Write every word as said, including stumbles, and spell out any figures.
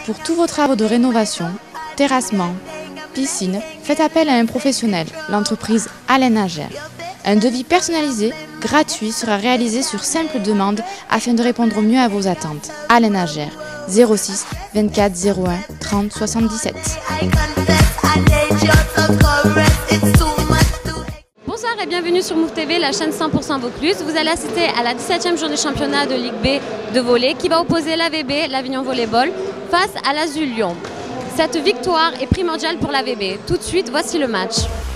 Pour tous vos travaux de rénovation, terrassement, piscine, faites appel à un professionnel, l'entreprise Alain Agère. Un devis personnalisé, gratuit, sera réalisé sur simple demande afin de répondre au mieux à vos attentes. Alain Agère, zéro six vingt-quatre zéro un trente soixante-dix-sept. Bonsoir et bienvenue sur Move T V, la chaîne cent pour cent Vaucluse. Vous allez assister à la dix-septième journée championnat de Ligue B de volley qui va opposer l'A V B, l'Avignon Volleyball, face à l'Azul Lyon. Cette victoire est primordiale pour l'A V B. Tout de suite, voici le match.